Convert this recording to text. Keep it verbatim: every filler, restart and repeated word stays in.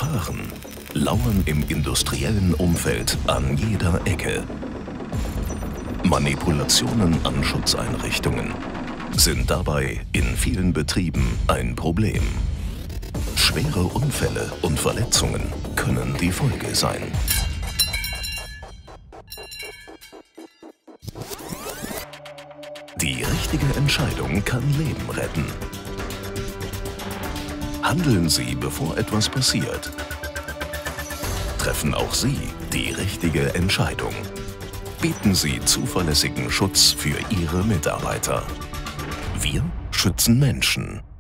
Gefahren lauern im industriellen Umfeld an jeder Ecke. Manipulationen an Schutzeinrichtungen sind dabei in vielen Betrieben ein Problem. Schwere Unfälle und Verletzungen können die Folge sein. Die richtige Entscheidung kann Leben retten. Handeln Sie, bevor etwas passiert. Treffen auch Sie die richtige Entscheidung. Bieten Sie zuverlässigen Schutz für Ihre Mitarbeiter. Wir schützen Menschen.